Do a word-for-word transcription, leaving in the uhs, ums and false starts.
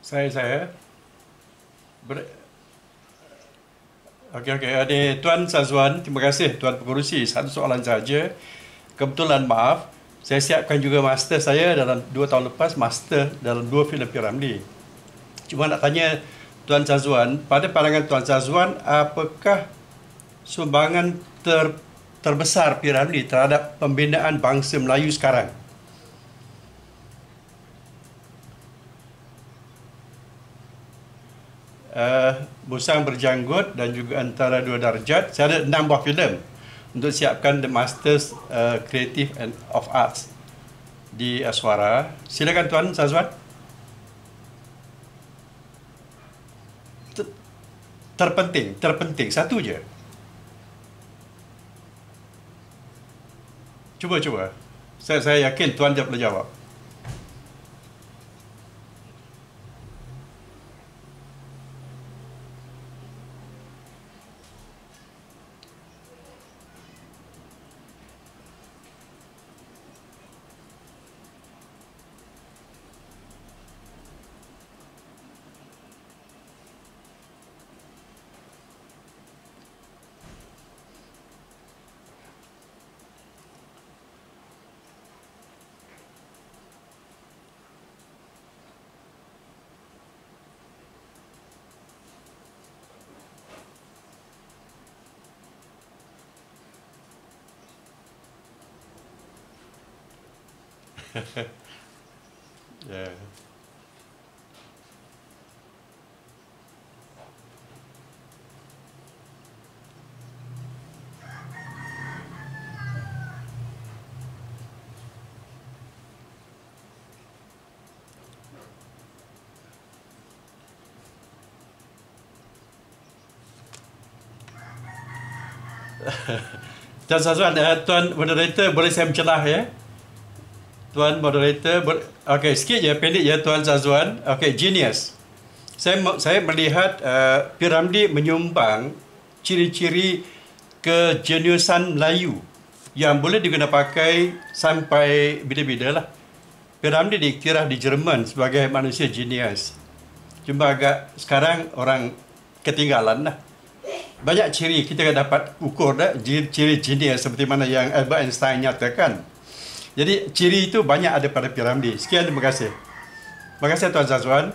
Saya saya ber, Okey okey. Ada Tuan Sazwan, terima kasih Tuan Pengerusi. Satu soalan saja. Kebetulan maaf, saya siapkan juga master saya dalam dua tahun lepas, master dalam dua filem P. Ramlee. Cuma nak tanya Tuan Sazwan, pada pandangan Tuan Sazwan, apakah sumbangan ter, terbesar P. Ramlee terhadap pembinaan bangsa Melayu sekarang? uh, Musang Berjanggut dan juga Antara Dua Darjat. Saya ada enam buah filem untuk siapkan The Masters uh, Creative and of Arts di Aswara. Silakan Tuan Sazwan. Ter- Terpenting, terpenting satu je. Cuba cuba. Saya saya yakin Tuan dia boleh jawab. Ya. Tuan Sazwan, uh, Tuan Moderator boleh saya mencelah ya? Tuan Moderator, ber... okey sikit je, pendek je Tuan Sazwan. Okey, genius. Saya saya melihat uh, P. Ramlee menyumbang ciri-ciri kejeniusan Melayu yang boleh digunakan pakai sampai bila-bila lah. P. Ramlee diiktiraf di Jerman sebagai manusia genius. Cuma agak sekarang orang ketinggalan lah. Banyak ciri kita dapat ukur dah, ciri genius seperti mana yang Albert Einstein nyatakan. Jadi ciri itu banyak ada pada P. Ramlee. Sekian, terima kasih. Terima kasih Tuan Sazwan.